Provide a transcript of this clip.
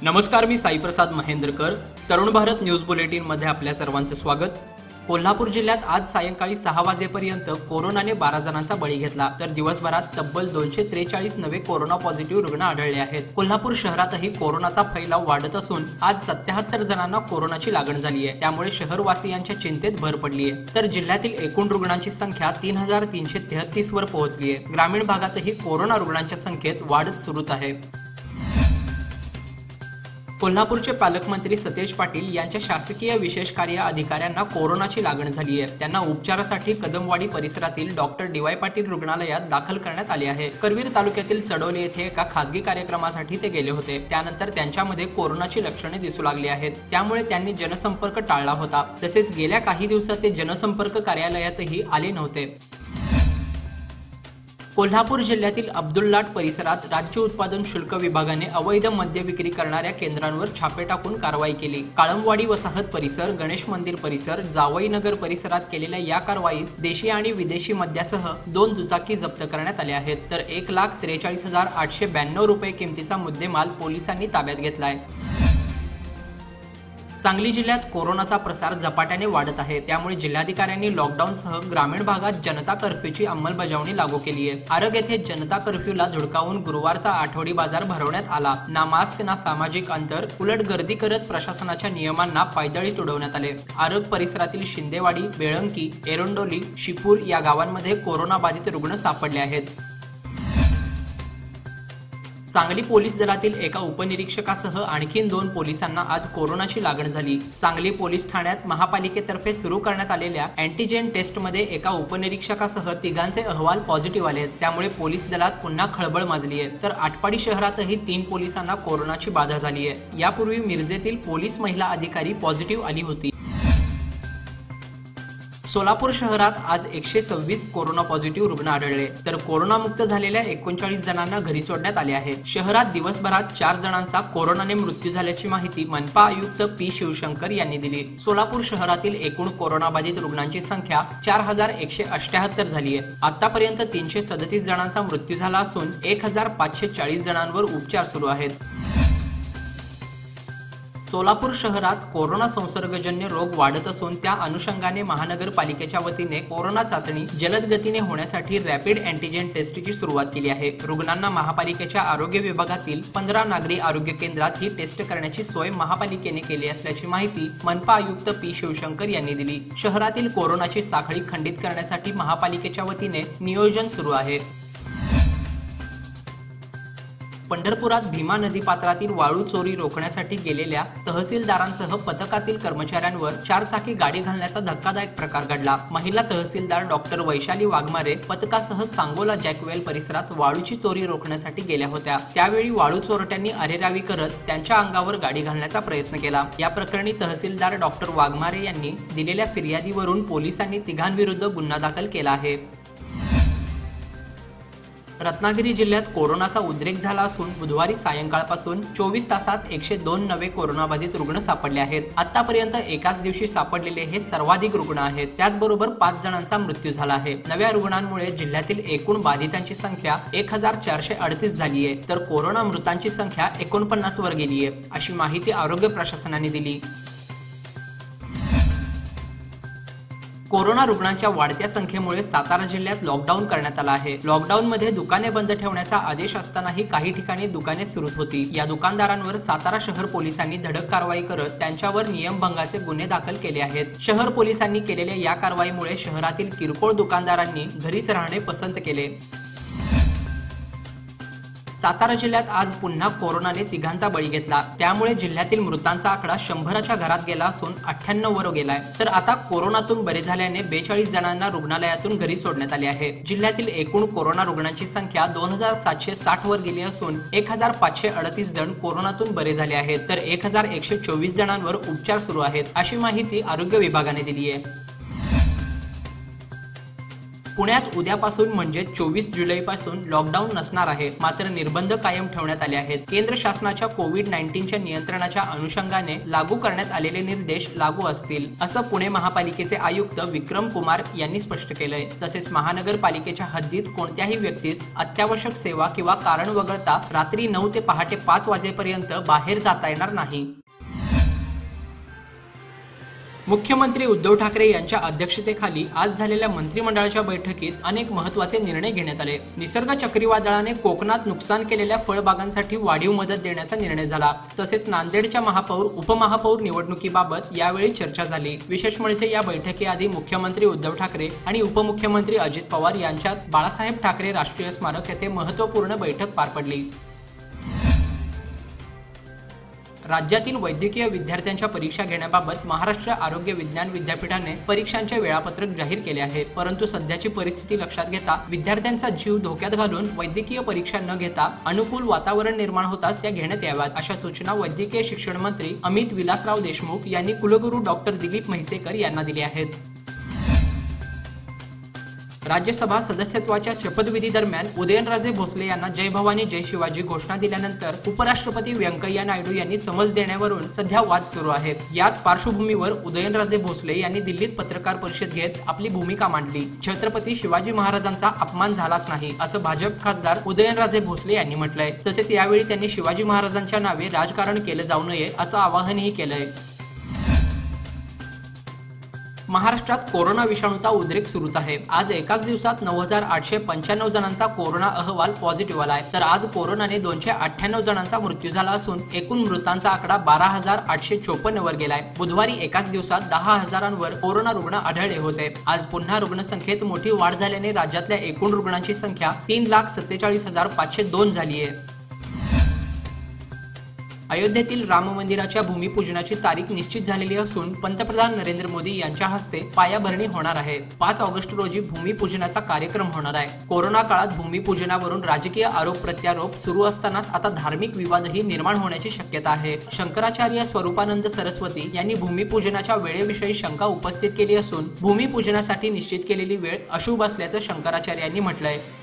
नमस्कार, मी Saiprasad Mahendrakar. Tarun Bharat news bulletin मध्ये आपल्या सर्वांचे स्वागत. कोल्हापूर जिल्ह्यात आज सायंकाळी 6 वाजेपर्यंत कोरोनाने 12 जणांचा बळी घेतला, तर दिवसभरात तब्बल 243 नवे कोरोना पॉझिटिव्ह रुग्ण आढळले आहेत. कोल्हापूर शहरातही कोरोनाचा फैलाव वाढत असून आज 77 जणांना कोरोनाची लागण झाली आहे. त्यामुळे शहरवासियांच्या चिंतेत भर पडली आहे. तर जिल्ह्यातील एकूण रुग्णांची संख्या 3333 वर पोहोचली आहे. ग्रामीण भागातही कोरोना रुग्णांच्या संख्येत वाढ सुरूच आहे. कोल्हापूरचे पालकमंत्री सतेज पाटील यांच्या शासकीय विशेष कार्य अधिकाऱ्यांना कोरोनाची लागण झाली आहे. त्यांना उपचारासाठी कदमवाडी परिसरातील डॉक्टर डी.वाय. पाटील रुग्णालयात दाखल करण्यात आले आहे. करवीर तालुक्यातील सडोली येथे एका खासगी कार्यक्रमासाठी ते गेले होते. त्यानंतर त्यांच्यामध्ये कोरोनाची लक्षणे दिसू लागली आहेत. त्यामुळे त्यांनी जनसंपर्क टाळला होता. तसेच गेल्या काही दिवसात ते जनसंपर्क कार्यालयातही आले नव्हते. कोल्हापूर जिल्ह्यातील अब्दुल्लाट परिसरात राज्य उत्पादन शुल्क विभागाने अवैध मद्य विक्री करणाऱ्या केंद्रांवर छापे टाकून कारवाई केली. काळमवाडी वसाहत परिसर, गणेश मंदिर परिसर, जावईनगर परिसरात केलेल्या या कारवाईत देशी आणि विदेशी मद्यासह 2 दुचाकी जप्त करण्यात आल्या आहेत. तर 1,43,892 रुपये किमतीचा मुद्देमाल पोलिसांनी ताब्यात घेतलाय. सांगली जिल्ह्यात कोरोनाचा प्रसार झपाट्याने वाढत आहे. त्यामुळे जिल्हाधिकाऱ्यांनी लॉकडाऊनसह ग्रामीण भागात जनता कर्फ्यूची अंमलबजावणी लागू केली आहे. आरग येथे जनता कर्फ्यूला धुडकावून गुरुवारचा आठवडी बाजार भरवण्यात आला. ना मास्क ना सामाजिक अंतर, उलट गर्दी करत प्रशासनाच्या नियमांना पायदळी तुडवण्यात आले. आरग परिसरातील शिंदेवाडी, बेळंकी, एरंडोली, शिपूर या गावांमध्ये कोरोना बाधित रुग्ण सापडले आहेत. सांगली पोलीस दलातील एका उपनिरीक्षकासह आणखी 2 पोलिसांना आज कोरोनाची लागण झाली. सांगली पोलीस ठाण्यात महापालिकेतर्फे सुरू करण्यात आलेल्या अँटीजेन टेस्टमध्ये एका उपनिरीक्षकासह 3 अहवाल पॉझिटिव्ह आले. त्यामुळे पोलीस दलात पुन्हा खळबळ माजली आहे. तर आठवडी शहरातही 3 पोलिसांना कोरोनाची बाधा झाली आहे. यापूर्वी मिरजेतील पोलीस महिला अधिकारी पॉझिटिव्ह आली होती. सोलापूर शहरात आज 126 कोरोना पॉझिटिव्ह रुग्ण आढळले, तर कोरोनामुक्त झालेल्या 39 जणांना घरी सोडण्यात आले आहे. शहरात दिवसभरात 4 जणांचा कोरोनाने मृत्यू झाल्याची माहिती मनपा आयुक्त पी. शिवशंकर यांनी दिली. सोलापूर शहरातील एकूण कोरोनाबाधित रुग्णांची संख्या 4178 झाली आहे. आतापर्यंत 337 जणांचा मृत्यू झाला असून 1540 जणांवर उपचार सुरू आहेत. सोलापूर शहरात कोरोना संसर्गजन्य रोग वाढत असून त्या अनुषंगाने महानगरपालिकेच्या वतीने कोरोना चाचणी जलद गतीने होण्यासाठी रॅपिड अँटीजेन टेस्टची सुरुवात केली आहे. रुग्णांना महापालिकेच्या आरोग्य विभागातील 15 नागरी आरोग्य केंद्रात ही टेस्ट करण्याची सोय महापालिकेने केली असल्याची माहिती मनपा आयुक्त पी. शिवशंकर यांनी दिली. शहरातील कोरोनाची साखळी खंडित करण्यासाठी महापालिकेच्या वतीने नियोजन सुरू आहे. पंढरपुरात भीमा नदीपात्रातील वाळू चोरी रोखण्यासाठी गेलेल्या तहसीलदारांसह पथकातील कर्मचाऱ्यांवर 4 चाकी गाडी घालण्याचा धक्कादायक प्रकार घडला. महिला तहसीलदार डॉक्टर वैशाली वाघमारे पथकासह सांगोला जॅकवेल परिसरात वाळूची चोरी रोखण्यासाठी गेल्या होत्या. त्यावेळी वाळू चोरट्यांनी अरेरावी करत त्यांच्या अंगावर गाडी घालण्याचा प्रयत्न केला. या प्रकरणी तहसीलदार डॉक्टर वाघमारे यांनी दिलेल्या फिर्यादीवरून पोलिसांनी 3 विरुद्ध गुन्हा दाखल केला आहे. रत्नागिरी जिल्ह्यात कोरोनाचा उद्रेक झाला असून बुधवारी सायंकाळपासून 24 तासात 102 नवे कोरोनाबाधित रुग्ण सापडले आहेत. आतापर्यंत एकाच दिवशी सापडलेले हे सर्वाधिक रुग्ण आहेत. त्याचबरोबर 5 जणांचा मृत्यू झाला आहे. नव्या रुग्णांमुळे जिल्ह्यातील एकूण बाधितांची संख्या 1438 झाली आहे, तर कोरोना मृतांची संख्या 49 वर गेली आहे, अशी माहिती आरोग्य प्रशासनाने दिली. कोरोना रुग्णांच्या वाढत्या संख्येमुळे सातारा जिल्ह्यात लॉकडाऊन करण्यात आला आहे. लॉकडाऊनमध्ये दुकाने बंद ठेवण्याचा आदेश असतानाही काही ठिकाणी दुकाने सुरूच होती. या दुकानदारांवर सातारा शहर पोलिसांनी धडक कारवाई करत त्यांच्यावर नियमभंगाचे गुन्हे दाखल केले आहेत. शहर पोलिसांनी केलेल्या या कारवाईमुळे शहरातील किरकोळ दुकानदारांनी घरीच राहणे पसंत केले. सातारा जिल्ह्यात आज पुन्हा कोरोनाने 3 बळी घेतला. त्यामुळे जिल्ह्यातील मृतांचा आकडा 100च्या घरात गेला असून 98 वर गेलाय. तर आता कोरोनातून बरे झाल्याने 42 जणांना रुग्णालयातून घरी सोडण्यात आले आहे. जिल्ह्यातील एकूण कोरोना रुग्णांची संख्या 2760 वर गेली असून 1538 जण कोरोनातून बरे झाले आहेत, तर 1124 जणांवर उपचार सुरू आहेत, अशी माहिती आरोग्य विभागाने दिली आहे. पुण्यात उद्यापासून म्हणजे 24 जुलैपासून लॉकडाऊन नसणार आहे, मात्र निर्बंध कायम ठेवण्यात आले आहेत. केंद्र शासनाच्या कोविड-19च्या नियंत्रणाच्या अनुषंगाने लागू करण्यात आलेले निर्देश लागू असतील, असं पुणे महापालिकेचे आयुक्त विक्रम कुमार यांनी स्पष्ट केलंय. तसेच महानगरपालिकेच्या हद्दीत कोणत्याही व्यक्तीस अत्यावश्यक सेवा किंवा कारण वगळता रात्री 9 ते पहाटे 5 वाजेपर्यंत बाहेर जाता येणार नाही. मुख्यमंत्री उद्धव ठाकरे यांच्या अध्यक्षतेखाली आज झालेल्या मंत्रिमंडळाच्या बैठकीत अनेक महत्त्वाचे निर्णय घेण्यात आले. निसर्ग चक्रीवादळाने कोकणात नुकसान केलेल्या फळबागांसाठी वाढीव मदत देण्याचा निर्णय झाला. तसेच नांदेडच्या महापौर उपमहापौर निवडणुकीबाबत यावेळी चर्चा झाली. विशेष म्हणजे या बैठकीआधी मुख्यमंत्री उद्धव ठाकरे आणि उपमुख्यमंत्री अजित पवार यांच्यात बाळासाहेब ठाकरे राष्ट्रीय स्मारक येथे महत्त्वपूर्ण बैठक पार पडली. राज्यातील वैद्यकीय विद्यार्थ्यांच्या परीक्षा घेण्याबाबत महाराष्ट्र आरोग्य विज्ञान विद्यापीठाने परीक्षांचे वेळापत्रक जाहीर केले आहे. परंतु सध्याची परिस्थिती लक्षात घेता विद्यार्थ्यांचा जीव धोक्यात घालून वैद्यकीय परीक्षा न घेता अनुकूल वातावरण निर्माण होताच त्या घेण्यात याव्यात, अशा सूचना वैद्यकीय शिक्षण मंत्री अमित विलासराव देशमुख यांनी कुलगुरू डॉक्टर दिलीप म्हैसेकर यांना दिल्या आहेत. राज्यसभा सदस्यत्वाच्या शपथविधी दरम्यान उदयनराजे भोसले यांना जय भवानी जय शिवाजी घोषणा दिल्यानंतर उपराष्ट्रपती व्यंकय्या नायडू यांनी समज देण्यावरून सध्या वाद सुरू आहे. याच पार्श्वभूमीवर उदयनराजे भोसले यांनी दिल्लीत पत्रकार परिषद घेत आपली भूमिका मांडली. छत्रपती शिवाजी महाराजांचा अपमान झालाच नाही, असं भाजप खासदार उदयनराजे भोसले यांनी म्हटलंय. तसेच यावेळी त्यांनी शिवाजी महाराजांच्या नावे राजकारण केलं जाऊ नये असं आवाहनही केलंय. महाराष्ट्रात कोरोना विषाणूचा उद्रेक सुरूच आहे. आज एकाच दिवसात 9,895 जणांचा कोरोना अहवाल पॉझिटिव्ह आलाय, तर आज कोरोनाने 298 जणांचा मृत्यू झाला असून एकूण मृतांचा आकडा 12,854 वर गेलाय. बुधवारी एकाच दिवसात 10,000वर कोरोना रुग्ण आढळले होते. आज पुन्हा रुग्णसंख्येत मोठी वाढ झाल्याने राज्यातल्या एकूण रुग्णांची संख्या 3,47,502 झाली आहे. अयोध्येतील राम मंदिराच्या भूमिपूजनाची तारीख निश्चित झालेली असून पंतप्रधान नरेंद्र मोदी यांच्या हस्ते पायाभरणी होणार आहे. 5 ऑगस्ट रोजी भूमिपूजनाचा कार्यक्रम होणार आहे. कोरोना काळात भूमिपूजनावरून राजकीय आरोप प्रत्यारोप सुरू असतानाच आता धार्मिक विवादही निर्माण होण्याची शक्यता आहे. शंकराचार्य स्वरूपानंद सरस्वती यांनी भूमिपूजनाच्या वेळेविषयी शंका उपस्थित केली असून भूमिपूजनासाठी निश्चित केलेली वेळ अशुभ असल्याचं शंकराचार्यांनी म्हटलंय.